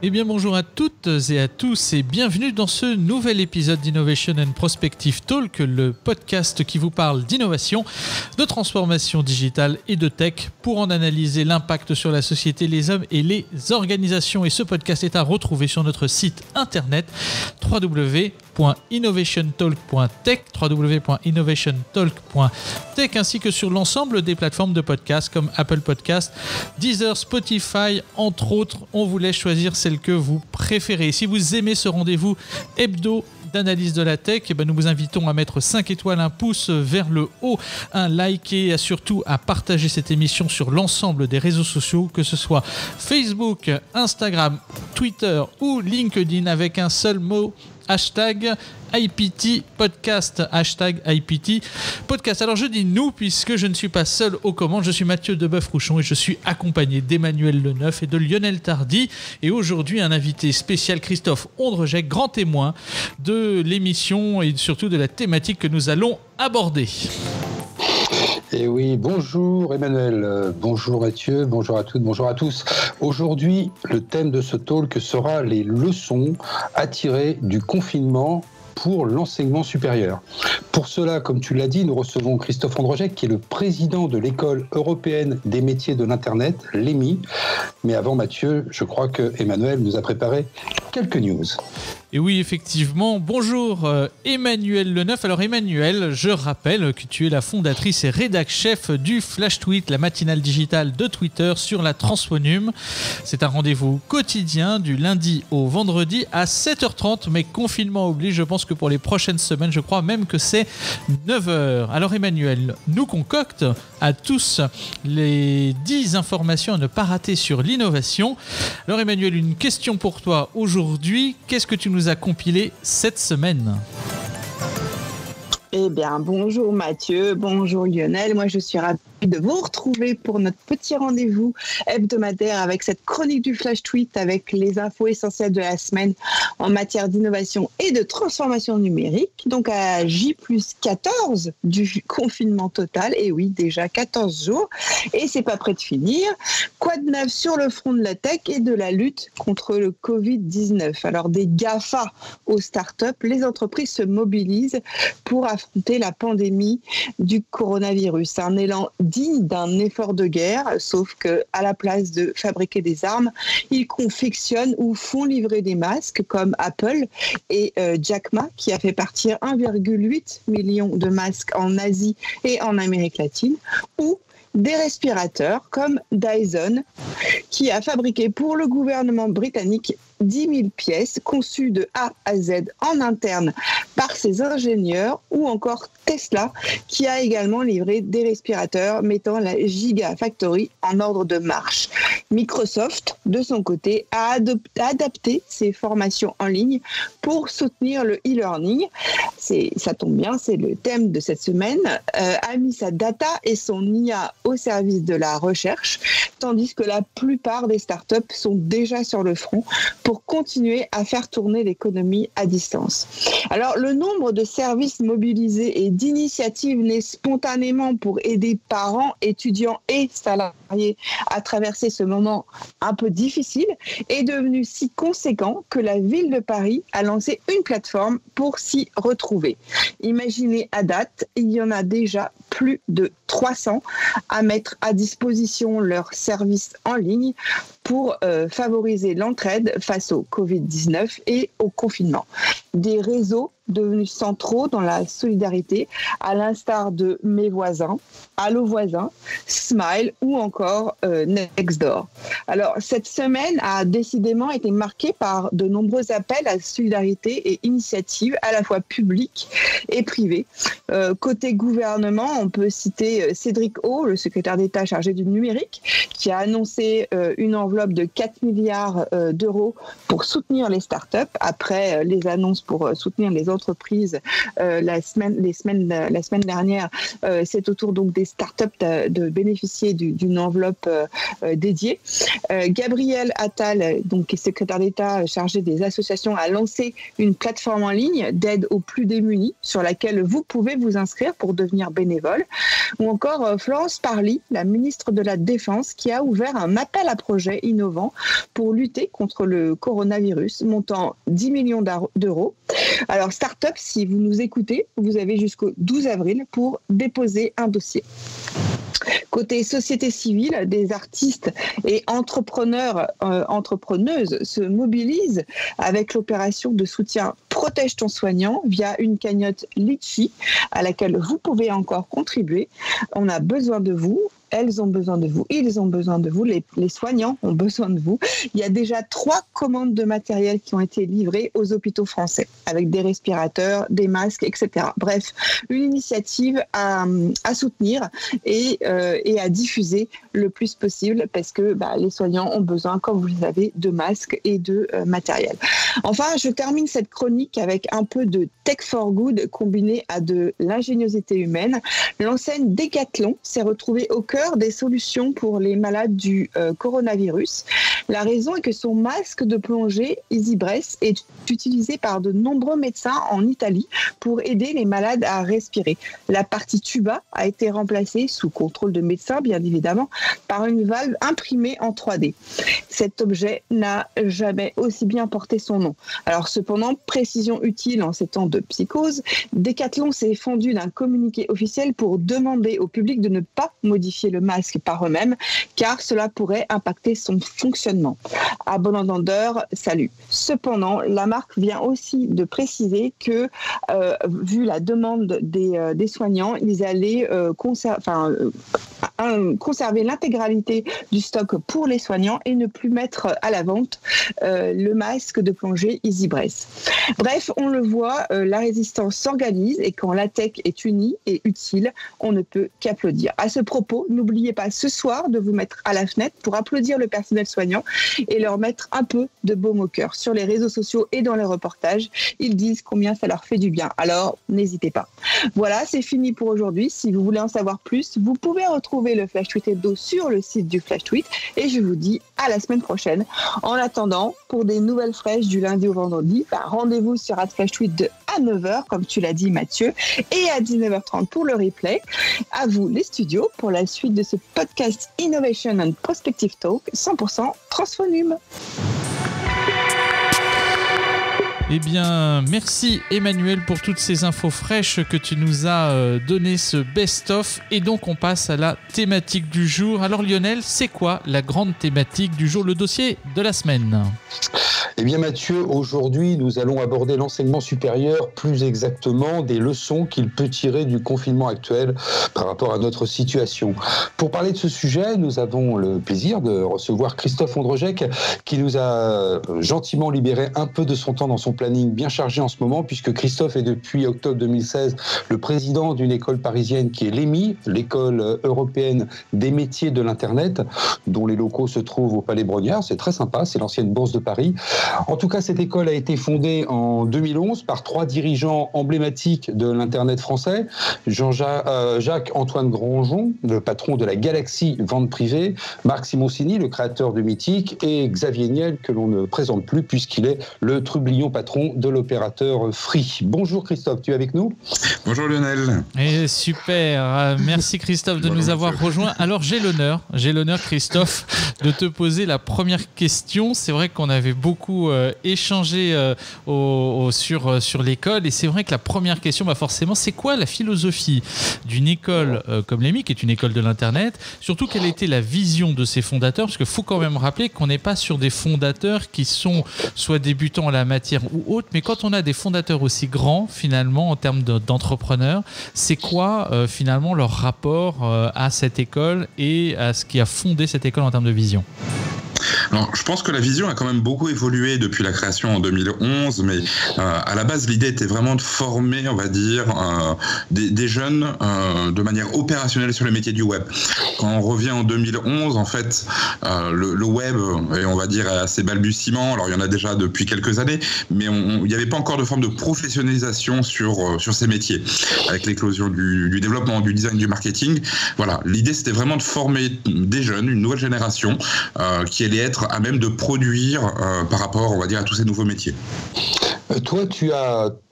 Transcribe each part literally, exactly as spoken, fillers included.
Eh bien bonjour à toutes et à tous et bienvenue dans ce nouvel épisode d'Innovation and Prospective Talk, le podcast qui vous parle d'innovation, de transformation digitale et de tech pour en analyser l'impact sur la société, les hommes et les organisations. Et ce podcast est à retrouver sur notre site internet w w w point innovation talk point tech, w w w point innovation talk point tech ainsi que sur l'ensemble des plateformes de podcasts comme Apple Podcasts, Deezer, Spotify, entre autres. On vous laisse choisir celle que vous préférez. Si vous aimez ce rendez-vous hebdo d'analyse de la tech, eh ben nous vous invitons à mettre cinq étoiles, un pouce vers le haut, un like et surtout à partager cette émission sur l'ensemble des réseaux sociaux, que ce soit Facebook, Instagram, Twitter ou LinkedIn avec un seul mot, hashtag I P T podcast, hashtag I P T podcast. Alors je dis nous puisque je ne suis pas seul aux commandes, je suis Mathieu Deboeuf-Rouchon et je suis accompagné d'Emmanuel Leneuf et de Lionel Tardy. Et aujourd'hui un invité spécial, Christophe Ondrejec, grand témoin de l'émission et surtout de la thématique que nous allons aborder. Et oui, bonjour Emmanuel, euh, bonjour Mathieu, bonjour à toutes, bonjour à tous. Aujourd'hui, le thème de ce talk sera les leçons à tirer du confinement pour l'enseignement supérieur. Pour cela, comme tu l'as dit, nous recevons Christophe Ondrejec, qui est le président de l'École européenne des métiers de l'Internet, l'E M I. Mais avant Mathieu, je crois que Emmanuel nous a préparé quelques news. Et oui, effectivement. Bonjour euh, Emmanuel Leneuf. Alors Emmanuel, je rappelle que tu es la fondatrice et rédac-chef du Flash Tweet, la matinale digitale de Twitter sur la Transphonum. C'est un rendez-vous quotidien du lundi au vendredi à sept heures trente, mais confinement oblige, je pense que pour les prochaines semaines, je crois même que c'est neuf heures. Alors Emmanuel, nous concocte à tous les dix informations à ne pas rater sur l'innovation. Alors Emmanuel, une question pour toi aujourd'hui. Qu'est-ce que tu nous a compilé cette semaine? Eh bien, bonjour Mathieu, bonjour Lionel. Moi, je suis ravie de vous retrouver pour notre petit rendez-vous hebdomadaire avec cette chronique du Flash Tweet avec les infos essentielles de la semaine en matière d'innovation et de transformation numérique. Donc à J plus quatorze du confinement total. Et oui, déjà quatorze jours. Et c'est pas près de finir. Quoi de neuf sur le front de la tech et de la lutte contre le covid dix-neuf? Alors des GAFA aux startups, les entreprises se mobilisent pour affronter la pandémie du coronavirus. Un élan digne d'un effort de guerre, sauf que à la place de fabriquer des armes, ils confectionnent ou font livrer des masques comme Apple et euh, Jack Ma, qui a fait partir un virgule huit million de masques en Asie et en Amérique latine, ou des respirateurs comme Dyson, qui a fabriqué pour le gouvernement britannique dix mille pièces conçues de A à Z en interne par ses ingénieurs, ou encore Tesla, qui a également livré des respirateurs mettant la Gigafactory en ordre de marche. Microsoft, de son côté, a adapté ses formations en ligne pour soutenir le e-learning. C'est, ça tombe bien, c'est le thème de cette semaine. Euh, a mis sa data et son I A au service de la recherche, tandis que la plupart des startups sont déjà sur le front pour continuer à faire tourner l'économie à distance. Alors, le nombre de services mobilisés et d'initiatives nées spontanément pour aider parents, étudiants et salariés à traverser ce moment un peu difficile est devenu si conséquent que la ville de Paris a lancé une plateforme pour s'y retrouver. Imaginez à date, il y en a déjà plus de trois cents à mettre à disposition leurs services en ligne pour euh, favoriser l'entraide face au covid dix-neuf et au confinement. Des réseaux devenus centraux dans la solidarité, à l'instar de Mes Voisins, Allo Voisins, Smile ou encore euh, Nextdoor. Alors, cette semaine a décidément été marquée par de nombreux appels à solidarité et initiatives à la fois publiques et privées. Euh, côté gouvernement, on peut citer Cédric O, le secrétaire d'État chargé du numérique, qui a annoncé euh, une enveloppe de quatre milliards euh, d'euros pour soutenir les startups, après euh, les annonces pour euh, soutenir les entreprises euh, la, semaine, les semaines, la semaine dernière. Euh, c'est au tour donc des startups de, de bénéficier du, d'une enveloppe euh, dédiée. Euh, Gabriel Attal, donc secrétaire d'État chargé des associations, a lancé une plateforme en ligne d'aide aux plus démunis sur laquelle vous pouvez vous inscrire pour devenir bénévole. Ou encore euh, Florence Parly, la ministre de la Défense, qui a ouvert un appel à projet innovants pour lutter contre le coronavirus, montant dix millions d'euros. Alors, start-up, si vous nous écoutez, vous avez jusqu'au douze avril pour déposer un dossier. Côté société civile, des artistes et entrepreneurs, euh, entrepreneuses se mobilisent avec l'opération de soutien Protège ton soignant via une cagnotte Litchi à laquelle vous pouvez encore contribuer. On a besoin de vous. Elles ont besoin de vous, ils ont besoin de vous, les, les soignants ont besoin de vous. Il y a déjà trois commandes de matériel qui ont été livrées aux hôpitaux français, avec des respirateurs, des masques, et cetera. Bref, une initiative à, à soutenir et, euh, et à diffuser le plus possible, parce que bah, les soignants ont besoin, comme vous le savez, de masques et de euh, matériel. Enfin, je termine cette chronique avec un peu de tech for good combiné à de l'ingéniosité humaine. L'enseigne Decathlon s'est retrouvée au cœur des solutions pour les malades du euh, coronavirus. La raison est que son masque de plongée EasyBreath est utilisé par de nombreux médecins en Italie pour aider les malades à respirer. La partie tuba a été remplacée, sous contrôle de médecins bien évidemment, par une valve imprimée en trois D. Cet objet n'a jamais aussi bien porté son nom. Alors cependant, précision utile en ces temps de psychose, Decathlon s'est fendu d'un communiqué officiel pour demander au public de ne pas modifier le masque par eux-mêmes, car cela pourrait impacter son fonctionnement. À bon entendeur, salut. Cependant, la marque vient aussi de préciser que, euh, vu la demande des, euh, des soignants, ils allaient euh, conser- enfin, euh, conserver l'intégralité du stock pour les soignants et ne plus mettre à la vente euh, le masque de plongée EasyBreath. Bref, on le voit, euh, la résistance s'organise et quand la tech est unie et utile, on ne peut qu'applaudir. À ce propos, n'oubliez pas ce soir de vous mettre à la fenêtre pour applaudir le personnel soignant et leur mettre un peu de baume au cœur. Sur les réseaux sociaux et dans les reportages, ils disent combien ça leur fait du bien. Alors, n'hésitez pas. Voilà, c'est fini pour aujourd'hui. Si vous voulez en savoir plus, vous pouvez retrouver le Flash Tweet Hebdo sur le site du Flash Tweet et je vous dis à la semaine prochaine. En attendant, pour des nouvelles fraîches du lundi au vendredi, bah, rendez-vous sur Flash Tweet de à neuf heures, comme tu l'as dit Mathieu, et à dix-neuf heures trente pour le replay. À vous les studios pour la suite de ce podcast Innovation and Prospective Talk cent pour cent Transphonum. Eh bien, merci Emmanuel pour toutes ces infos fraîches que tu nous as euh, donné ce best-of. Et donc, on passe à la thématique du jour. Alors Lionel, c'est quoi la grande thématique du jour, le dossier de la semaine ? Eh bien Mathieu, aujourd'hui nous allons aborder l'enseignement supérieur, plus exactement des leçons qu'il peut tirer du confinement actuel par rapport à notre situation. Pour parler de ce sujet, nous avons le plaisir de recevoir Christophe Ondrejec qui nous a gentiment libéré un peu de son temps dans son planning bien chargé en ce moment, puisque Christophe est depuis octobre deux mille seize le président d'une école parisienne qui est l'E M I, l'école européenne des métiers de l'Internet, dont les locaux se trouvent au Palais Brongniart. C'est très sympa, c'est l'ancienne Bourse de Paris. En tout cas, cette école a été fondée en deux mille onze par trois dirigeants emblématiques de l'Internet français. Jean-Jacques euh, Jacques-Antoine Grandjean, le patron de la Galaxy Vente Privée, Marc Simoncini, le créateur de Mythique, et Xavier Niel, que l'on ne présente plus puisqu'il est le trublion patron de l'opérateur Free. Bonjour Christophe, tu es avec nous ? Bonjour Lionel. Et super, merci Christophe de Bonjour, nous avoir monsieur. rejoints. Alors j'ai l'honneur, j'ai l'honneur Christophe, de te poser la première question. C'est vrai qu'on avait beaucoup euh, échangé euh, au, au, sur, euh, sur l'école et c'est vrai que la première question, bah forcément, c'est quoi la philosophie d'une école euh, comme l'E M I, qui est une école de l'Internet ? Surtout, quelle était la vision de ses fondateurs ? Parce qu'il faut quand même rappeler qu'on n'est pas sur des fondateurs qui sont soit débutants en la matière ou autres, mais quand on a des fondateurs aussi grands, finalement, en termes de, d'entrepreneurs, c'est quoi euh, finalement leur rapport euh, à cette école et à ce qui a fondé cette école en termes de vision ? Alors, je pense que la vision a quand même beaucoup évolué depuis la création en deux mille onze, mais euh, à la base, l'idée était vraiment de former, on va dire, euh, des, des jeunes euh, de manière opérationnelle sur les métiers du web. Quand on revient en deux mille onze, en fait, euh, le, le web, et on va dire, à ses balbutiements, alors il y en a déjà depuis quelques années, mais il n'y avait pas encore de forme de professionnalisation sur, euh, sur ces métiers. Avec l'éclosion du, du développement, du design, du marketing, voilà, l'idée c'était vraiment de former des jeunes, une nouvelle génération, euh, qui allait être à même de produire euh, par rapport, on va dire, à tous ces nouveaux métiers. Toi, tu as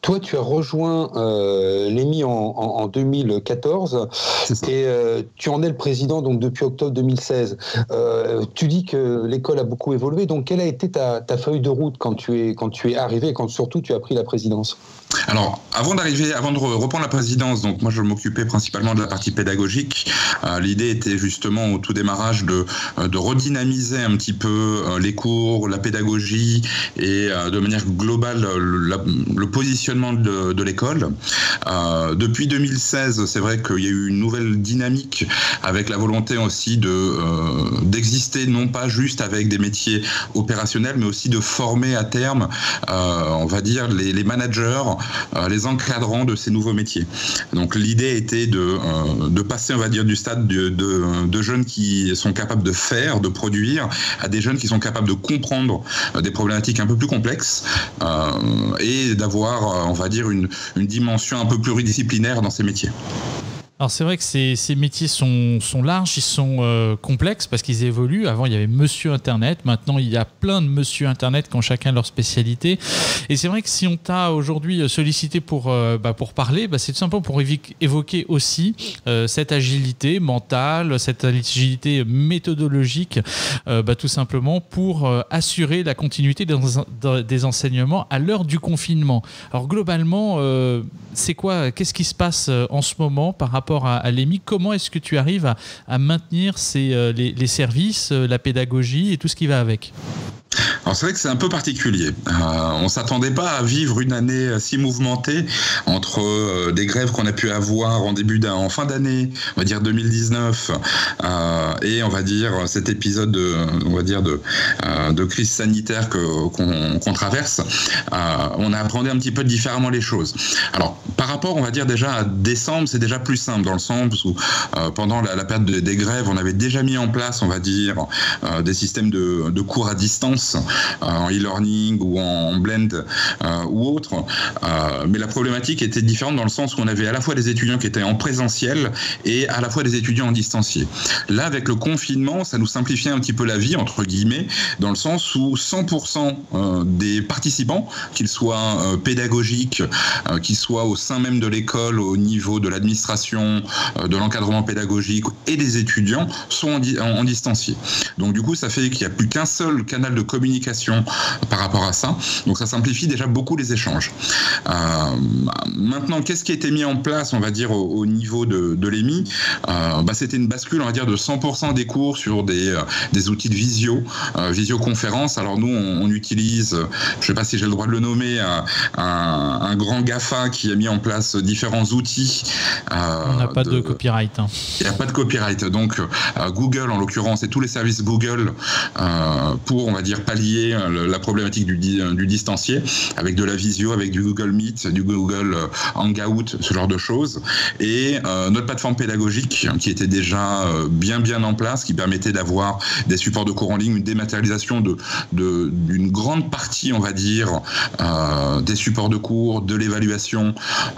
toi, tu as rejoint euh, l'E M I en, en, en deux mille quatorze et euh, tu en es le président donc depuis octobre deux mille seize. Euh, tu dis que l'école a beaucoup évolué, donc quelle a été ta, ta feuille de route quand tu es, quand tu es arrivé et quand surtout tu as pris la présidence ? Alors, avant d'arriver, avant de reprendre la présidence, donc moi je m'occupais principalement de la partie pédagogique. Euh, l'idée était justement au tout démarrage de, de redynamiser un petit peu les cours, la pédagogie et euh, de manière globale le, la, le positionnement de, de l'école. Euh, depuis deux mille seize, c'est vrai qu'il y a eu une nouvelle dynamique avec la volonté aussi de euh, d'exister non pas juste avec des métiers opérationnels, mais aussi de former à terme, euh, on va dire les, les managers, les encadrants de ces nouveaux métiers. Donc l'idée était de, euh, de passer, on va dire, du stade de, de, de jeunes qui sont capables de faire, de produire, à des jeunes qui sont capables de comprendre des problématiques un peu plus complexes euh, et d'avoir, on va dire, une, une dimension un peu pluridisciplinaire dans ces métiers. Alors c'est vrai que ces, ces métiers sont, sont larges, ils sont euh, complexes parce qu'ils évoluent. Avant il y avait Monsieur Internet, maintenant il y a plein de Monsieur Internet qui ont chacun leur spécialité. Et c'est vrai que si on t'a aujourd'hui sollicité pour, euh, bah, pour parler, bah, c'est tout simplement pour évoquer aussi euh, cette agilité mentale, cette agilité méthodologique, euh, bah, tout simplement pour euh, assurer la continuité des, des enseignements à l'heure du confinement. Alors globalement, euh, c'est quoi, qu'est-ce qui se passe en ce moment par rapport à, à l'E M I, comment est-ce que tu arrives à, à maintenir ces, euh, les, les services, euh, la pédagogie et tout ce qui va avec ? Alors c'est vrai que c'est un peu particulier. Euh, on ne s'attendait pas à vivre une année si mouvementée entre euh, des grèves qu'on a pu avoir en début d'un, en fin d'année, on va dire deux mille dix-neuf, euh, et on va dire cet épisode de, on va dire de, euh, de crise sanitaire que, qu'on, qu'on traverse. Euh, on a appréhendé un petit peu différemment les choses. Alors par rapport, on va dire déjà à décembre, c'est déjà plus simple dans le sens où euh, pendant la, la période de, des grèves, on avait déjà mis en place, on va dire, euh, des systèmes de, de cours à distance. En e-learning ou en blend euh, ou autre, euh, mais la problématique était différente dans le sens où on avait à la fois des étudiants qui étaient en présentiel et à la fois des étudiants en distancié. Là, avec le confinement, ça nous simplifiait un petit peu la vie, entre guillemets, dans le sens où cent pour cent euh, des participants, qu'ils soient euh, pédagogiques, euh, qu'ils soient au sein même de l'école, au niveau de l'administration, euh, de l'encadrement pédagogique et des étudiants, sont en, di- en, en distancié. Donc du coup, ça fait qu'il n'y a plus qu'un seul canal de communication par rapport à ça. Donc ça simplifie déjà beaucoup les échanges. Euh, maintenant, qu'est-ce qui a été mis en place, on va dire, au, au niveau de, de l'E M I ? euh, bah, C'était une bascule, on va dire, de cent pour cent des cours sur des, euh, des outils de visio, euh, visioconférence. Alors nous, on, on utilise, je ne sais pas si j'ai le droit de le nommer, un, un, un grand GAFA qui a mis en place différents outils. Euh, on n'a pas de, de copyright. Hein. Il n'y a pas de copyright. Donc euh, Google, en l'occurrence, et tous les services Google euh, pour, on va dire, pallier la problématique du, du distancié, avec de la visio, avec du Google Meet, du Google Hangout, ce genre de choses. Et euh, notre plateforme pédagogique, qui était déjà bien bien en place, qui permettait d'avoir des supports de cours en ligne, une dématérialisation de, de, d'une grande partie, on va dire, euh, des supports de cours, de l'évaluation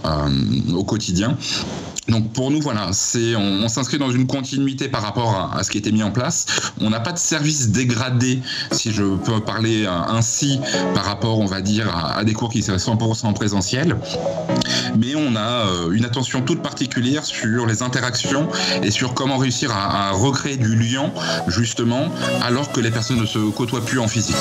euh, au quotidien. Donc pour nous, voilà, c'est, on, on s'inscrit dans une continuité par rapport à, à ce qui a été mis en place. On n'a pas de service dégradé, si je peux parler ainsi, par rapport, on va dire, à, à des cours qui seraient cent pour cent en présentiel. Mais on a une attention toute particulière sur les interactions et sur comment réussir à, à recréer du lien, justement, alors que les personnes ne se côtoient plus en physique.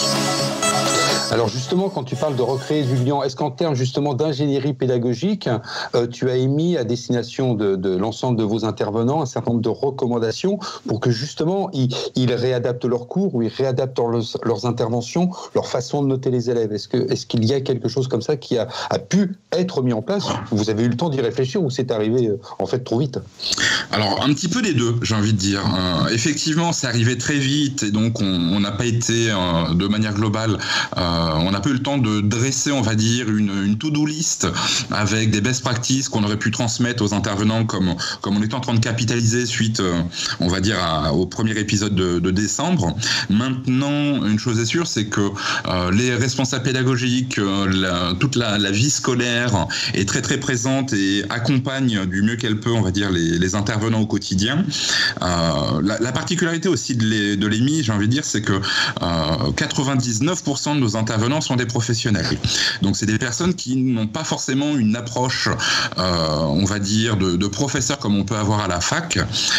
Alors justement, quand tu parles de recréer du lien, est-ce qu'en termes justement d'ingénierie pédagogique, euh, tu as émis à destination de, de l'ensemble de vos intervenants un certain nombre de recommandations pour que justement ils, ils réadaptent leurs cours ou ils réadaptent leurs, leurs interventions, leur façon de noter les élèves ? Est-ce que, est-ce qu'il y a quelque chose comme ça qui a, a pu être mis en place ? Vous avez eu le temps d'y réfléchir ou c'est arrivé euh, en fait trop vite ? Alors un petit peu des deux, j'ai envie de dire. Euh, effectivement, c'est arrivé très vite et donc on n'a pas été euh, de manière globale euh, on n'a pas eu le temps de dresser, on va dire, une, une to-do list avec des best practices qu'on aurait pu transmettre aux intervenants comme, comme on était en train de capitaliser suite, on va dire, à, au premier épisode de, de décembre. Maintenant, une chose est sûre, c'est que euh, les responsables pédagogiques, euh, la, toute la, la vie scolaire est très très présente et accompagne du mieux qu'elle peut, on va dire, les, les intervenants au quotidien. Euh, la, la particularité aussi de l'E M I, j'ai envie de dire, c'est que euh, quatre-vingt-dix-neuf pour cent de nos intervenants intervenants sont des professionnels. Donc c'est des personnes qui n'ont pas forcément une approche, euh, on va dire, de, de professeur comme on peut avoir à la fac,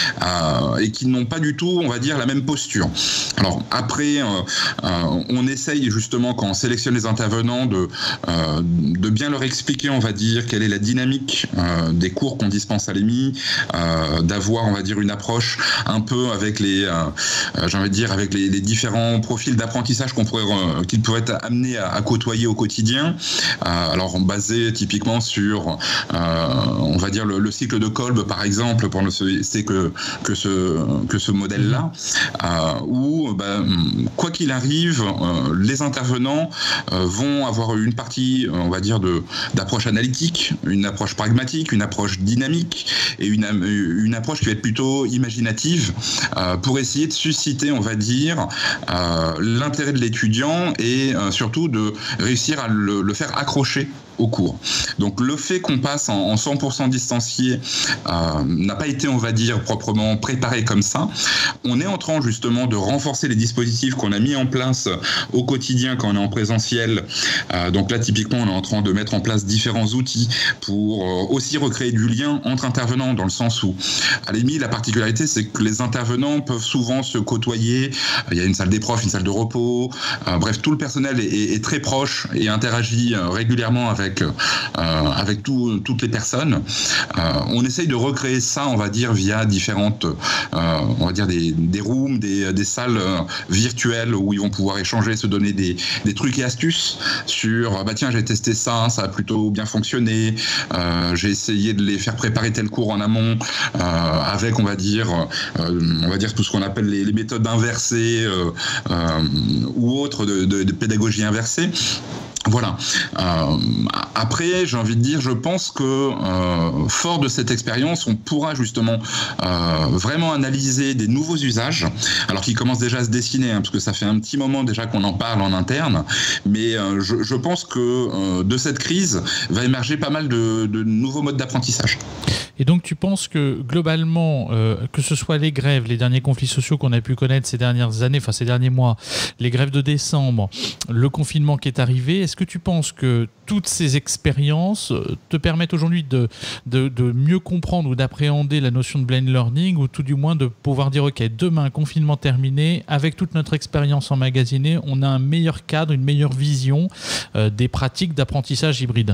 euh, et qui n'ont pas du tout, on va dire, la même posture. Alors après, euh, euh, on essaye justement, quand on sélectionne les intervenants, de, euh, de bien leur expliquer, on va dire, quelle est la dynamique euh, des cours qu'on dispense à l'E M I, euh, d'avoir, on va dire, une approche un peu avec les, euh, j'ai envie de dire, avec les, les différents profils d'apprentissage qu'on pourrait, euh, qu'ils pourraient être amenés à, à côtoyer au quotidien. Euh, alors basé typiquement sur, euh, on va dire, le, le cycle de Kolb, par exemple, pour ne citer que, que ce, que ce modèle-là, euh, où, bah, quoi qu'il arrive, euh, les intervenants euh, vont avoir une partie, on va dire, de, d'approche analytique, une approche pragmatique, une approche dynamique et une, une approche qui va être plutôt imaginative euh, pour essayer de susciter, on va dire, euh, l'intérêt de l'étudiant et euh, surtout de réussir à le, le faire accrocher au cours. Donc le fait qu'on passe en, en cent pour cent distancié euh, n'a pas été, on va dire, proprement préparé comme ça. On est en train justement de renforcer les dispositifs qu'on a mis en place au quotidien quand on est en présentiel. Euh, donc là, typiquement, on est en train de mettre en place différents outils pour euh, aussi recréer du lien entre intervenants, dans le sens où, à l'E M I, la particularité, c'est que les intervenants peuvent souvent se côtoyer. Il y a une salle des profs, une salle de repos. Euh, bref, tout le personnel est, est, est très proche et interagit euh, régulièrement avec Avec, euh, avec tout, toutes les personnes. Euh, on essaye de recréer ça, on va dire, via différentes, euh, on va dire, des, des rooms, des, des salles euh, virtuelles où ils vont pouvoir échanger, se donner des, des trucs et astuces sur, bah tiens, j'ai testé ça, ça a plutôt bien fonctionné, euh, j'ai essayé de les faire préparer tel cours en amont, euh, avec, on va dire, euh, on va dire tout ce qu'on appelle les, les méthodes inversées euh, euh, ou autres de, de, de pédagogie inversée. Voilà. Euh, après, j'ai envie de dire, je pense que euh, fort de cette expérience, on pourra justement euh, vraiment analyser des nouveaux usages, alors qu'ils commencent déjà à se dessiner, hein, parce que ça fait un petit moment déjà qu'on en parle en interne, mais euh, je, je pense que euh, de cette crise va émerger pas mal de, de nouveaux modes d'apprentissage. Et donc tu penses que globalement, euh, que ce soit les grèves, les derniers conflits sociaux qu'on a pu connaître ces dernières années, enfin ces derniers mois, les grèves de décembre, le confinement qui est arrivé, est-ce que tu penses que toutes ces expériences te permettent aujourd'hui de, de, de mieux comprendre ou d'appréhender la notion de blended learning, ou tout du moins de pouvoir dire ok, demain, confinement terminé, avec toute notre expérience emmagasinée, on a un meilleur cadre, une meilleure vision euh, des pratiques d'apprentissage hybride?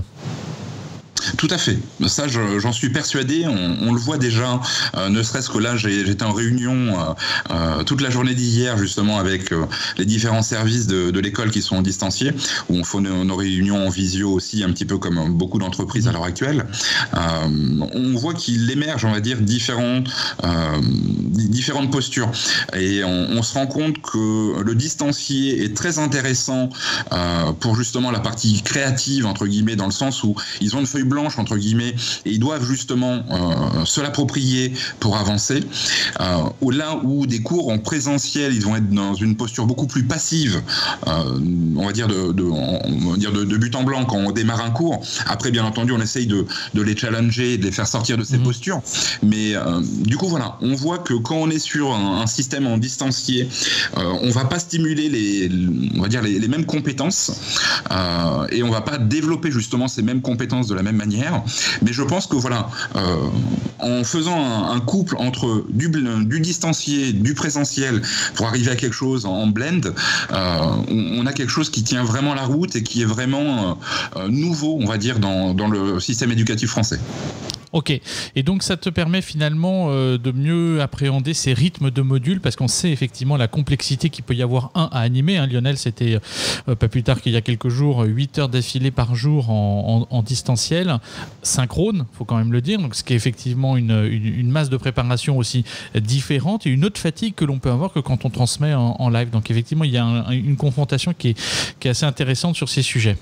Tout à fait. Ça, je, j'en suis persuadé. On, on le voit déjà, euh, ne serait-ce que là, j'ai, j'étais en réunion euh, euh, toute la journée d'hier, justement, avec euh, les différents services de, de l'école qui sont en distancié, où on fait nos, nos réunions en visio aussi, un petit peu comme beaucoup d'entreprises à l'heure actuelle. Euh, on voit qu'il émerge, on va dire, différents, euh, différentes postures. Et on, on se rend compte que le distancié est très intéressant euh, pour justement la partie créative, entre guillemets, dans le sens où ils ont une feuille blanche, entre guillemets, et ils doivent justement euh, se l'approprier pour avancer. Euh, ou là où des cours en présentiel, ils vont être dans une posture beaucoup plus passive, euh, on va dire de, de, on va dire de, de but en blanc quand on démarre un cours. Après, bien entendu, on essaye de, de les challenger, de les faire sortir de ces mmh. postures. Mais euh, du coup, voilà, on voit que quand on est sur un, un système en distancié, euh, on va pas stimuler les, on va dire les, les mêmes compétences euh, et on va pas développer justement ces mêmes compétences de la même manière, mais je pense que voilà, euh, en faisant un, un couple entre du, du distancié, du présentiel, pour arriver à quelque chose en blend, euh, on, on a quelque chose qui tient vraiment la route et qui est vraiment euh, nouveau, on va dire, dans, dans le système éducatif français. Ok, et donc ça te permet finalement euh, de mieux appréhender ces rythmes de modules, parce qu'on sait effectivement la complexité qu'il peut y avoir un à animer. Hein. Lionel, c'était euh, pas plus tard qu'il y a quelques jours, huit heures d'affilée par jour en, en, en distanciel, synchrone, il faut quand même le dire, donc ce qui est effectivement une, une, une masse de préparation aussi différente et une autre fatigue que l'on peut avoir que quand on transmet en, en live. Donc effectivement, il y a un, une confrontation qui est, qui est assez intéressante sur ces sujets.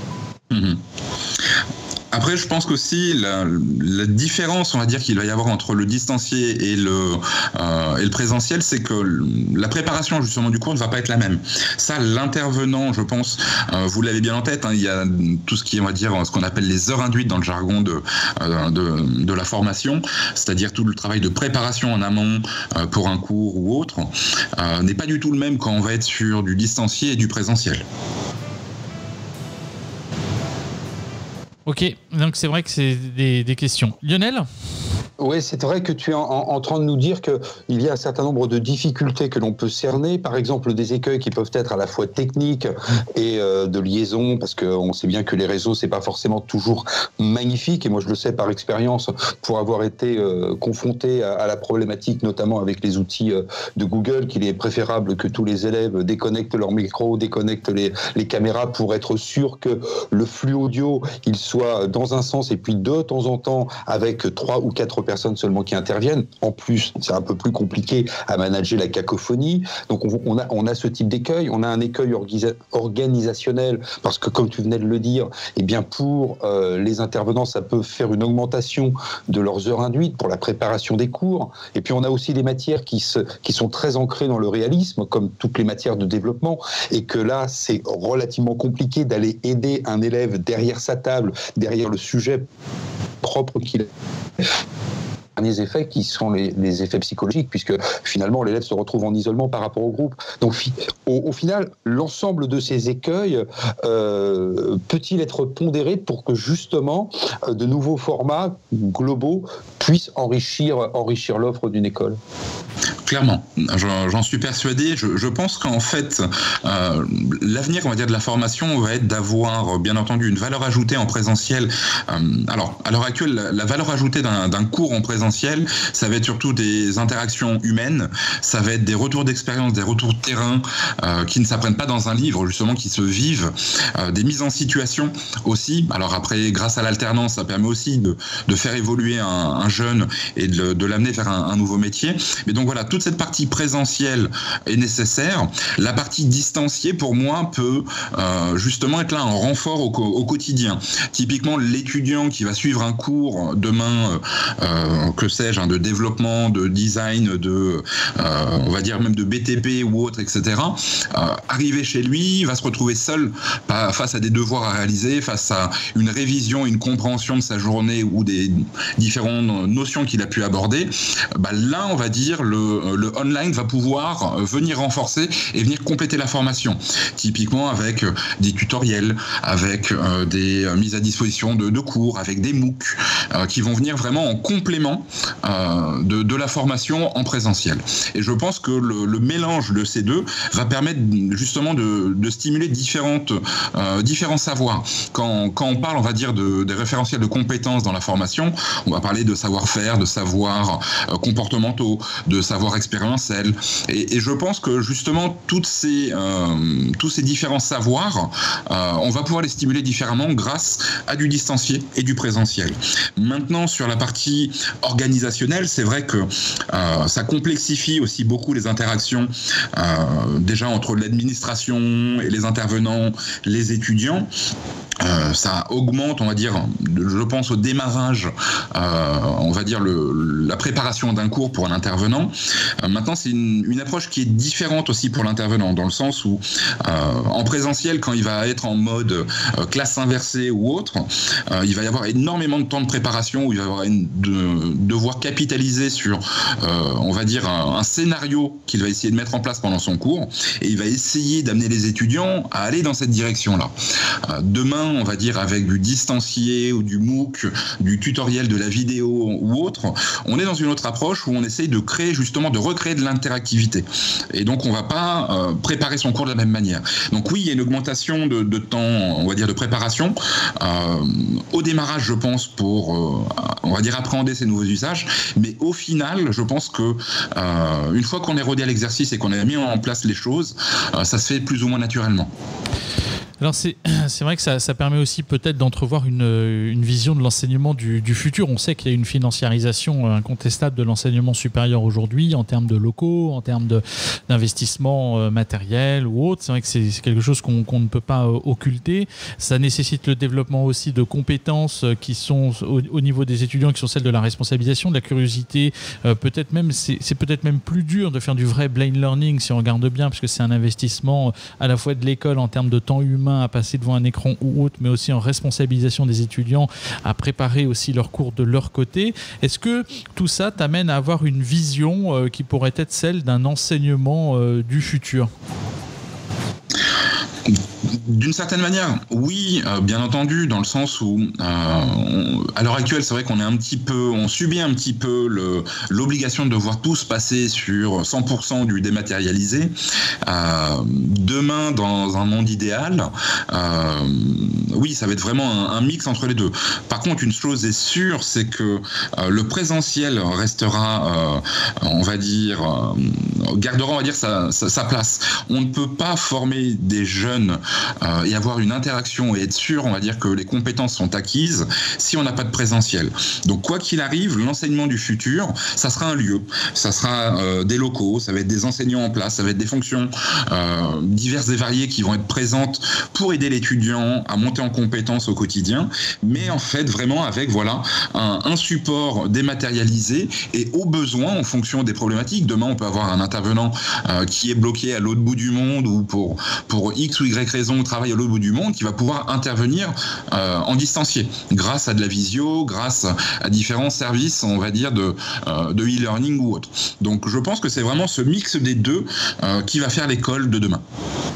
Mmh. Après, je pense qu'aussi la, la différence, on va dire, qu'il va y avoir entre le distancié et le, euh, et le présentiel, c'est que la préparation justement du cours ne va pas être la même. Ça, l'intervenant, je pense, euh, vous l'avez bien en tête, hein, il y a tout ce qui est, on va dire, ce qu'on appelle les heures induites dans le jargon de, euh, de, de la formation, c'est-à-dire tout le travail de préparation en amont euh, pour un cours ou autre, euh, n'est pas du tout le même quand on va être sur du distancié et du présentiel. Ok, donc c'est vrai que c'est des, des questions. Lionel ? Oui, c'est vrai que tu es en, en, en train de nous dire qu'il y a un certain nombre de difficultés que l'on peut cerner, par exemple des écueils qui peuvent être à la fois techniques et euh, de liaison, parce qu'on sait bien que les réseaux, c'est pas forcément toujours magnifique, et moi je le sais par expérience, pour avoir été euh, confronté à, à la problématique, notamment avec les outils euh, de Google, qu'il est préférable que tous les élèves déconnectent leur micro, déconnectent les, les caméras pour être sûr que le flux audio, il soit dans un sens, et puis de temps en temps, avec trois ou quatre personnes seulement qui interviennent. En plus, c'est un peu plus compliqué à manager la cacophonie. Donc, on, on, a, on a ce type d'écueil. On a un écueil organisa- organisationnel parce que, comme tu venais de le dire, eh bien, pour euh, les intervenants, ça peut faire une augmentation de leurs heures induites pour la préparation des cours. Et puis, on a aussi des matières qui, se, qui sont très ancrées dans le réalisme, comme toutes les matières de développement, et que là, c'est relativement compliqué d'aller aider un élève derrière sa table, derrière le sujet propre qu'il a. Derniers effets qui sont les, les effets psychologiques, puisque finalement l'élève se retrouve en isolement par rapport au groupe. Donc au, au final, l'ensemble de ces écueils euh, peut-il être pondéré pour que justement euh, de nouveaux formats globaux puissent enrichir, enrichir l'offre d'une école ? Clairement, j'en, j'en suis persuadé. Je, je pense qu'en fait, euh, l'avenir, on va dire, de la formation va être d'avoir, bien entendu, une valeur ajoutée en présentiel. Euh, alors, à l'heure actuelle, la, la valeur ajoutée d'un, d'un cours en présentiel, ça va être surtout des interactions humaines, ça va être des retours d'expérience, des retours de terrain euh, qui ne s'apprennent pas dans un livre, justement, qui se vivent, euh, des mises en situation aussi. Alors après, grâce à l'alternance, ça permet aussi de, de faire évoluer un, un jeune et de, de l'amener vers un, un nouveau métier. Mais donc voilà, toute cette partie présentielle est nécessaire. La partie distanciée, pour moi, peut euh, justement être là un renfort au, au quotidien. Typiquement, l'étudiant qui va suivre un cours demain, euh, que sais-je, hein, de développement, de design, de, euh, on va dire même de B T P ou autre, et cetera. Euh, arriver chez lui, il va se retrouver seul pas, face à des devoirs à réaliser, face à une révision, une compréhension de sa journée ou des différentes notions qu'il a pu aborder. Bah là, on va dire le, le online va pouvoir venir renforcer et venir compléter la formation. Typiquement avec des tutoriels, avec euh, des mises à disposition de, de cours, avec des MOOC euh, qui vont venir vraiment en complément euh, de, de la formation en présentiel. Et je pense que le, le mélange de ces deux va permettre justement de, de stimuler différentes, euh, différents savoirs. Quand, quand on parle, on va dire, de, des référentiels de compétences dans la formation, on va parler de savoir-faire, de savoirs euh, comportementaux, de savoir expérientiel. Et, et je pense que justement, toutes ces, euh, tous ces différents savoirs, euh, on va pouvoir les stimuler différemment grâce à du distancié et du présentiel. Maintenant, sur la partie organisationnelle, c'est vrai que euh, ça complexifie aussi beaucoup les interactions, euh, déjà entre l'administration et les intervenants, les étudiants. Euh, ça augmente, on va dire, je pense au démarrage, euh, on va dire le, la préparation d'un cours pour un intervenant. Euh, maintenant, c'est une, une approche qui est différente aussi pour l'intervenant, dans le sens où euh, en présentiel, quand il va être en mode euh, classe inversée ou autre, euh, il va y avoir énormément de temps de préparation, où il va y avoir une, de, devoir capitaliser sur, euh, on va dire, un, un scénario qu'il va essayer de mettre en place pendant son cours, et il va essayer d'amener les étudiants à aller dans cette direction-là. Euh, demain, on va dire avec du distancié ou du MOOC, du tutoriel, de la vidéo ou autre, on est dans une autre approche où on essaye de créer justement, de recréer de l'interactivité. Et donc on ne va pas euh, préparer son cours de la même manière. Donc oui, il y a une augmentation de, de temps, on va dire, de préparation. Euh, au démarrage, je pense, pour, euh, on va dire, appréhender ces nouveaux usages. Mais au final, je pense que euh, une fois qu'on est rodé à l'exercice et qu'on a mis en place les choses, euh, ça se fait plus ou moins naturellement. Alors c'est, c'est vrai que ça, ça permet aussi peut-être d'entrevoir une, une vision de l'enseignement du, du futur. On sait qu'il y a une financiarisation incontestable de l'enseignement supérieur aujourd'hui en termes de locaux, en termes de, d'investissement matériel ou autre. C'est vrai que c'est, c'est quelque chose qu'on, qu'on ne peut pas occulter. Ça nécessite le développement aussi de compétences qui sont au, au niveau des étudiants, qui sont celles de la responsabilisation, de la curiosité. Euh, peut-être même, c'est, c'est peut-être même plus dur de faire du vrai blind learning si on regarde bien, parce que c'est un investissement à la fois de l'école en termes de temps humain à passer devant un écran ou autre, mais aussi en responsabilisation des étudiants à préparer aussi leurs cours de leur côté. Est-ce que tout ça t'amène à avoir une vision euh, qui pourrait être celle d'un enseignement euh, du futur ? d'une certaine manière, oui, euh, bien entendu, dans le sens où, euh, on, à l'heure actuelle, c'est vrai qu'on est un petit peu, on subit un petit peu le, l'obligation de devoir tous passer sur cent pour cent du dématérialisé. Euh, demain, dans un monde idéal, euh, oui, ça va être vraiment un, un mix entre les deux. Par contre, une chose est sûre, c'est que euh, le présentiel restera, euh, on va dire, euh, gardera, on va dire, sa, sa, sa place. On ne peut pas former des jeunes euh, et avoir une interaction et être sûr, on va dire, que les compétences sont acquises si on n'a pas de présentiel. Donc, quoi qu'il arrive, l'enseignement du futur, ça sera un lieu, ça sera euh, des locaux, ça va être des enseignants en place, ça va être des fonctions euh, diverses et variées qui vont être présentes pour aider l'étudiant à monter en compétences au quotidien, mais en fait, vraiment avec, voilà, un, un support dématérialisé et au besoin, en fonction des problématiques. Demain, on peut avoir un intervenant euh, qui est bloqué à l'autre bout du monde ou pour, pour X ou Y raison travaille à l'autre bout du monde, qui va pouvoir intervenir euh, en distancié grâce à de la visio, grâce à différents services, on va dire, de, euh, de e-learning ou autre. Donc je pense que c'est vraiment ce mix des deux euh, qui va faire l'école de demain.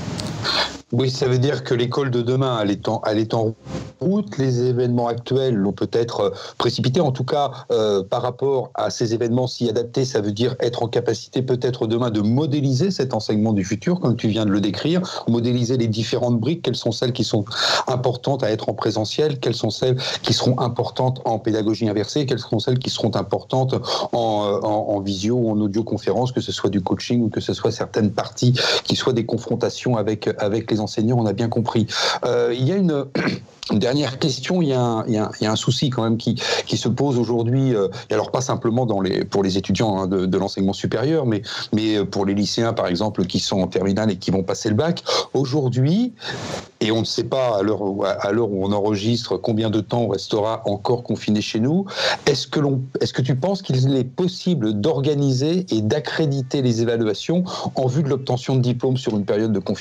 Oui, ça veut dire que l'école de demain, elle est en, elle est en route. Les événements actuels l'ont peut-être précipité. En tout cas, euh, par rapport à ces événements, s'y adapter, ça veut dire être en capacité peut-être demain de modéliser cet enseignement du futur, comme tu viens de le décrire, modéliser les différentes briques, quelles sont celles qui sont importantes à être en présentiel, quelles sont celles qui seront importantes en pédagogie inversée, quelles seront celles qui seront importantes en, en, en visio ou en audioconférence, que ce soit du coaching ou que ce soit certaines parties qui soient des confrontations avec, avec les enseignants, on a bien compris. Euh, il y a une... Une dernière question, il y, a un, il, y a un, il y a un souci quand même qui, qui se pose aujourd'hui, euh, et alors pas simplement dans les, pour les étudiants hein, de, de l'enseignement supérieur, mais, mais pour les lycéens par exemple qui sont en terminale et qui vont passer le bac. Aujourd'hui, et on ne sait pas à l'heure, à l'heure où on enregistre combien de temps on restera encore confiné chez nous, est-ce que, l'on, est-ce que tu penses qu'il est possible d'organiser et d'accréditer les évaluations en vue de l'obtention de diplômes sur une période de confinement ?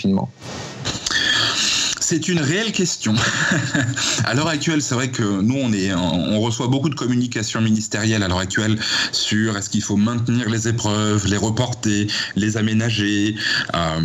C'est une réelle question. À l'heure actuelle, c'est vrai que nous, on, est, on reçoit beaucoup de communications ministérielles à l'heure actuelle sur est-ce qu'il faut maintenir les épreuves, les reporter, les aménager. Euh,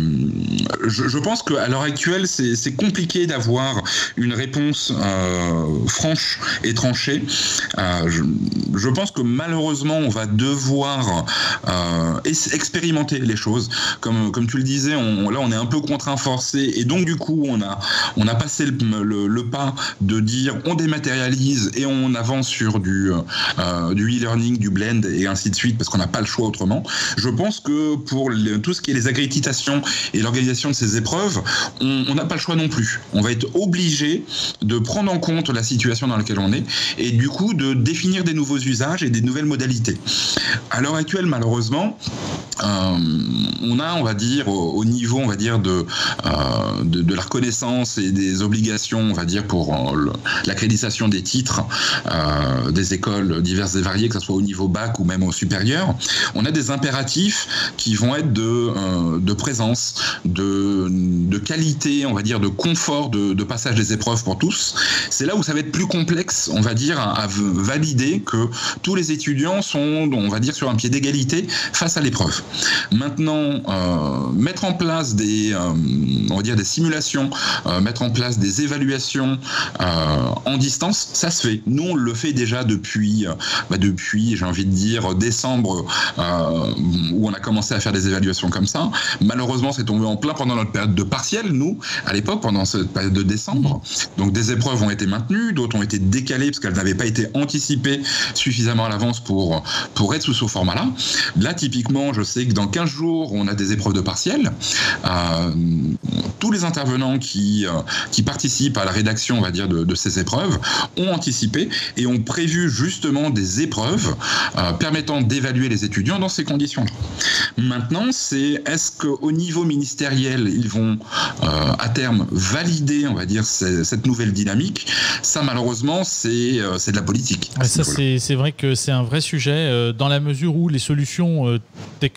je, je pense qu'à l'heure actuelle, c'est, c'est compliqué d'avoir une réponse euh, franche et tranchée. Euh, je, je pense que malheureusement, on va devoir euh, expérimenter les choses. Comme, comme tu le disais, on, là, on est un peu contraint forcé et donc, du coup, on a On a passé le, le, le pas de dire on dématérialise et on avance sur du, euh, du e-learning, du blend et ainsi de suite parce qu'on n'a pas le choix autrement. Je pense que pour le, tout ce qui est les accréditations et l'organisation de ces épreuves, on n'a pas le choix non plus. On va être obligé de prendre en compte la situation dans laquelle on est et du coup de définir des nouveaux usages et des nouvelles modalités. À l'heure actuelle, malheureusement, euh, on a, on va dire, au, au niveau, on va dire, de, euh, de, de la reconnaissance et des obligations, on va dire, pour euh, l'accréditation des titres euh, des écoles diverses et variées, que ce soit au niveau bac ou même au supérieur, on a des impératifs qui vont être de, euh, de présence, de, de qualité, on va dire, de confort de, de passage des épreuves pour tous. C'est là où ça va être plus complexe, on va dire, à, à valider que tous les étudiants sont, on va dire, sur un pied d'égalité face à l'épreuve. Maintenant, euh, mettre en place des, euh, on va dire, des simulations, euh, mettre en place des évaluations euh, en distance, ça se fait. Nous, on le fait déjà depuis, euh, bah depuis j'ai envie de dire, décembre, euh, où on a commencé à faire des évaluations comme ça. Malheureusement, c'est tombé en plein pendant notre période de partiel, nous, à l'époque, pendant cette période de décembre. Donc, des épreuves ont été maintenues, d'autres ont été décalées parce qu'elles n'avaient pas été anticipées suffisamment à l'avance pour, pour être sous ce format-là. Là, typiquement, je sais que dans quinze jours, on a des épreuves de partiel. Euh, tous les intervenants qui, euh, qui participent à la rédaction, on va dire, de, de ces épreuves ont anticipé et ont prévu justement des épreuves euh, permettant d'évaluer les étudiants dans ces conditions-là. Maintenant, c'est est-ce qu'au niveau ministériel, ils vont euh, à terme valider, on va dire, ces, cette nouvelle dynamique. Ça, malheureusement, c'est, euh, c'est de la politique. Ouais, ça, c'est, c'est vrai que c'est un vrai sujet euh, dans la mesure où les solutions euh, technologiques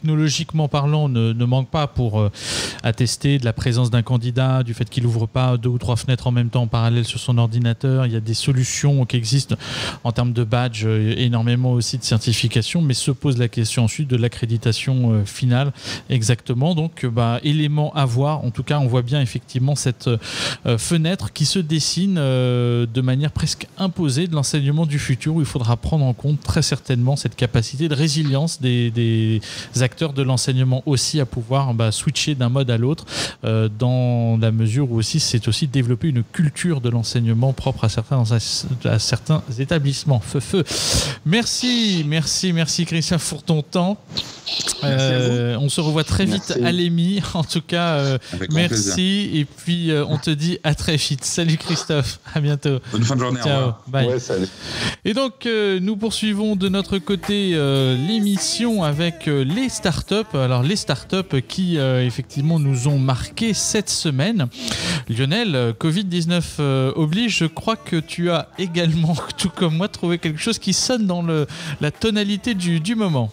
technologiquement parlant, ne, ne manque pas pour euh, attester de la présence d'un candidat, du fait qu'il n'ouvre pas deux ou trois fenêtres en même temps en parallèle sur son ordinateur. Il y a des solutions qui existent en termes de badge, euh, énormément aussi de certification, mais se pose la question ensuite de l'accréditation euh, finale exactement. Donc, euh, bah, élément à voir. En tout cas, on voit bien effectivement cette euh, fenêtre qui se dessine euh, de manière presque imposée de l'enseignement du futur, où il faudra prendre en compte très certainement cette capacité de résilience des, des acteurs de l'enseignement aussi à pouvoir bah, switcher d'un mode à l'autre euh, dans la mesure où aussi c'est aussi développer une culture de l'enseignement propre à certains, à certains établissements. Feu, feu. Merci, merci, merci Christian pour ton temps. Euh, on se revoit très vite merci. À l'E M I. En tout cas, euh, merci. Et puis, euh, on te dit à très vite. Salut Christophe. À bientôt. Bonne fin de journée. Ciao. Bye. Ouais, salut. Et donc, euh, nous poursuivons de notre côté euh, l'émission avec euh, les startups. Alors, les startups qui, euh, effectivement, nous ont marqué cette semaine. Lionel, euh, covid dix-neuf euh, oblige. Je crois que tu as également, tout comme moi, trouvé quelque chose qui sonne dans le, la tonalité du, du moment.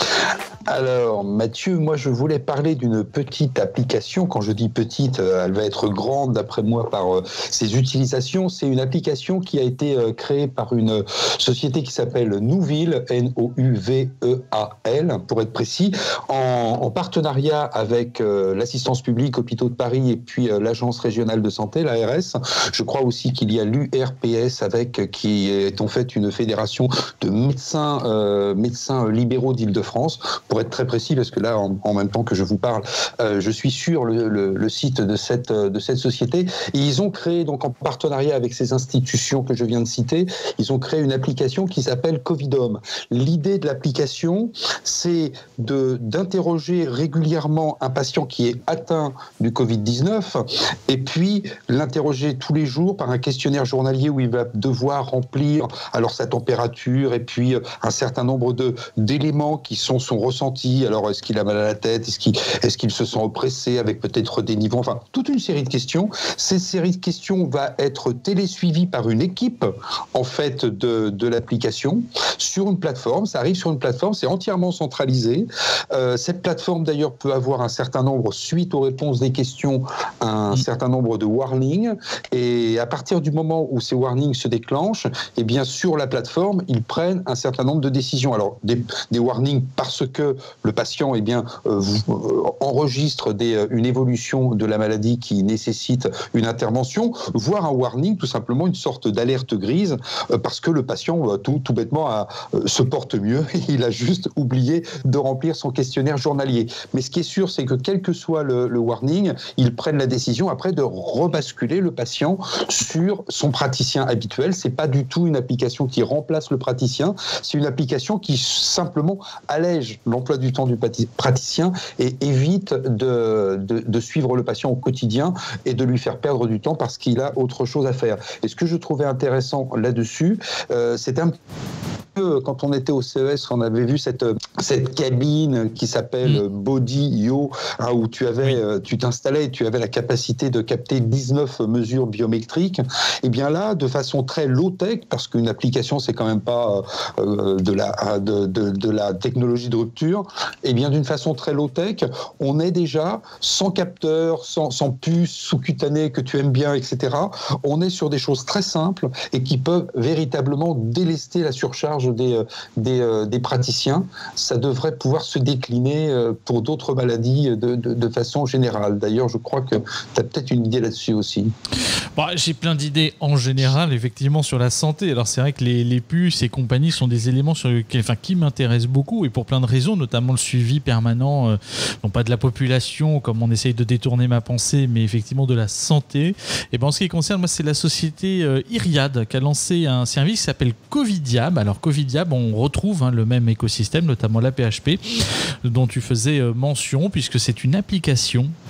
Alors Mathieu, moi je voulais parler d'une petite application. Quand je dis petite, elle va être grande d'après moi par euh, ses utilisations. C'est une application qui a été euh, créée par une société qui s'appelle Nouville, N O U V E A L pour être précis, en, en partenariat avec euh, l'assistance publique Hôpitaux de Paris et puis euh, l'agence régionale de santé, l'A R S. Je crois aussi qu'il y a l'U R P S avec, qui est en fait une fédération de médecins, euh, médecins libéraux d'Île-de-France. Pour être très précis, parce que là, en, en même temps que je vous parle, euh, je suis sur le, le, le site de cette, de cette société. Et ils ont créé, donc en partenariat avec ces institutions que je viens de citer, ils ont créé une application qui s'appelle Covidome. L'idée de l'application, c'est de, d'interroger régulièrement un patient qui est atteint du covid dix-neuf et puis l'interroger tous les jours par un questionnaire journalier où il va devoir remplir alors sa température et puis un certain nombre de, d'éléments qui sont son ressenti. Alors, est-ce qu'il a mal à la tête? Est-ce qu'il, est-ce qu'il se sent oppressé avec peut-être des niveaux? Enfin, toute une série de questions. Cette série de questions va être télésuivie par une équipe, en fait, de, de l'application sur une plateforme. Ça arrive sur une plateforme, c'est entièrement centralisé. Euh, cette plateforme, d'ailleurs, peut avoir un certain nombre, suite aux réponses des questions, un certain nombre de warnings. Et à partir du moment où ces warnings se déclenchent, eh bien, sur la plateforme, ils prennent un certain nombre de décisions. Alors, des, des warnings parce que le patient eh bien, euh, enregistre des, euh, une évolution de la maladie qui nécessite une intervention, voire un warning, tout simplement une sorte d'alerte grise, euh, parce que le patient, euh, tout, tout bêtement, a, euh, se porte mieux, il a juste oublié de remplir son questionnaire journalier. Mais ce qui est sûr, c'est que quel que soit le, le warning, ils prennent la décision après de rebasculer le patient sur son praticien habituel. C'est pas du tout une application qui remplace le praticien, c'est une application qui simplement allège l'emploi du temps du praticien et évite de, de, de suivre le patient au quotidien et de lui faire perdre du temps parce qu'il a autre chose à faire. Et ce que je trouvais intéressant là-dessus, euh, c'est un peu, quand on était au C E S, on avait vu cette, cette cabine qui s'appelle Body Yo, hein, où tu avais, tu t'installais et tu avais la capacité de capter dix-neuf mesures biométriques. Et bien là, de façon très low-tech, parce qu'une application, c'est quand même pas euh, de, la, de, de, de la technologie de rupture, et bien d'une façon très low-tech, on est déjà sans capteur, sans, sans puce sous-cutanée que tu aimes bien, et cetera. On est sur des choses très simples et qui peuvent véritablement délester la surcharge des, des, des praticiens. Ça devrait pouvoir se décliner pour d'autres maladies de, de, de façon générale. D'ailleurs, je crois que tu as peut-être une idée là-dessus aussi. Bon, j'ai plein d'idées en général, effectivement, sur la santé. Alors, c'est vrai que les, les puces et compagnie sont des éléments sur lesquels, enfin, qui m'intéressent beaucoup et pour plein de raisons, notamment le suivi permanent, euh, non pas de la population, comme on essaye de détourner ma pensée, mais effectivement de la santé. Et ben, en ce qui concerne, moi, c'est la société euh, Iriad qui a lancé un service qui s'appelle Covidiab. Alors, Covidiab, on retrouve hein, le même écosystème, notamment la P H P, dont tu faisais euh, mention, puisque c'est une application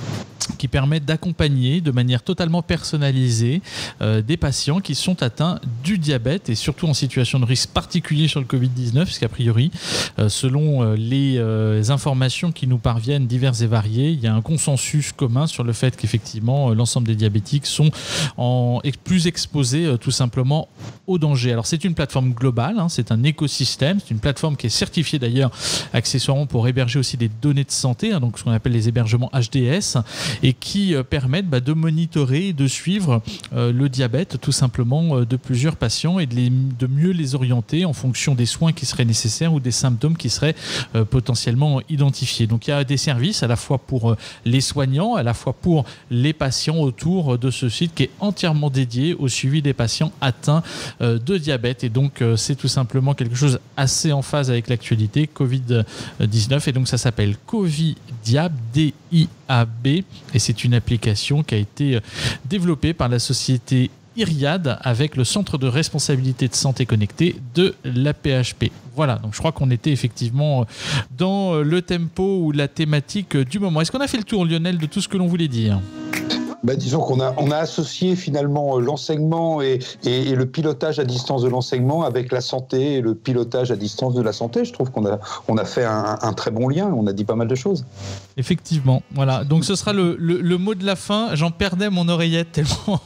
qui permettent d'accompagner de manière totalement personnalisée euh, des patients qui sont atteints du diabète et surtout en situation de risque particulier sur le covid dix-neuf, puisqu'a priori, euh, selon euh, les euh, informations qui nous parviennent diverses et variées, il y a un consensus commun sur le fait qu'effectivement, euh, l'ensemble des diabétiques sont en, plus exposés euh, tout simplement au danger. Alors c'est une plateforme globale, hein, c'est un écosystème, c'est une plateforme qui est certifiée d'ailleurs accessoirement pour héberger aussi des données de santé, hein, donc ce qu'on appelle les hébergements H D S, et qui euh, permettent bah, de monitorer et de suivre euh, le diabète tout simplement euh, de plusieurs patients et de, les, de mieux les orienter en fonction des soins qui seraient nécessaires ou des symptômes qui seraient euh, potentiellement identifiés. Donc il y a des services à la fois pour euh, les soignants, à la fois pour les patients autour de ce site qui est entièrement dédié au suivi des patients atteints euh, de diabète. Et donc euh, c'est tout simplement quelque chose assez en phase avec l'actualité covid dix-neuf, et donc ça s'appelle Covidiab, D I A B, et c'est une application qui a été développée par la société Iriad avec le Centre de responsabilité de santé connectée de l'A P H P. Voilà, donc je crois qu'on était effectivement dans le tempo ou la thématique du moment. Est-ce qu'on a fait le tour, Lionel, de tout ce que l'on voulait dire ? Bah, disons qu'on a, on a associé finalement l'enseignement et, et, et le pilotage à distance de l'enseignement avec la santé et le pilotage à distance de la santé. Je trouve qu'on a, on a fait un, un très bon lien, on a dit pas mal de choses. Effectivement, voilà. Donc ce sera le, le, le mot de la fin. J'en perdais mon oreillette tellement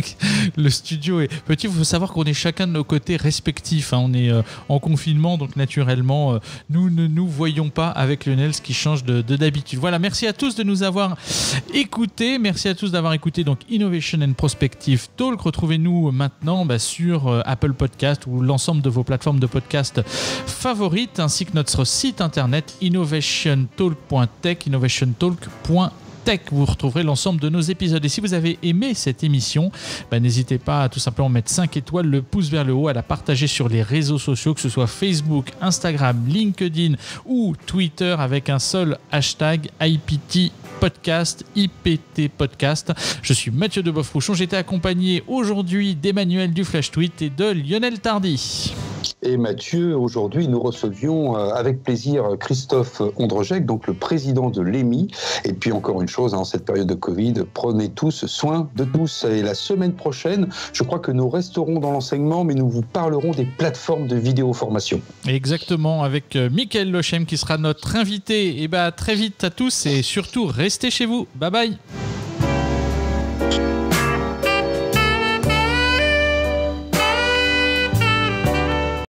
le studio est petit. Il faut savoir qu'on est chacun de nos côtés respectifs, hein. On est euh, en confinement, donc naturellement, euh, nous ne nous voyons pas avec Lionel, ce qui change de, de d'habitude. Voilà, merci à tous de nous avoir écoutés. Merci à tous d'avoir écouté donc Innovation and Prospective Talk. Retrouvez-nous maintenant bah, sur euh, Apple Podcast ou l'ensemble de vos plateformes de podcast favorites, ainsi que notre site internet innovation talk point tech, innovation talk point tech. Vous retrouverez l'ensemble de nos épisodes. Et si vous avez aimé cette émission, bah, n'hésitez pas à tout simplement mettre cinq étoiles, le pouce vers le haut, à la partager sur les réseaux sociaux, que ce soit Facebook, Instagram, LinkedIn ou Twitter, avec un seul hashtag I P T Podcast, I P T Podcast. Je suis Mathieu Deboeuf-Rouchon. J'étais accompagné aujourd'hui d'Emmanuel du Flash Tweet et de Lionel Tardy. Et Mathieu, aujourd'hui, nous recevions euh, avec plaisir Christophe Ondrejec, donc le président de l'E M I. Et puis encore une chose, en hein, cette période de Covid, prenez tous soin de tous. Et la semaine prochaine, je crois que nous resterons dans l'enseignement, mais nous vous parlerons des plateformes de vidéo-formation. Exactement, avec euh, Mickaël Lochem qui sera notre invité. Et bah, très vite à tous et surtout, restez chez vous. Bye bye.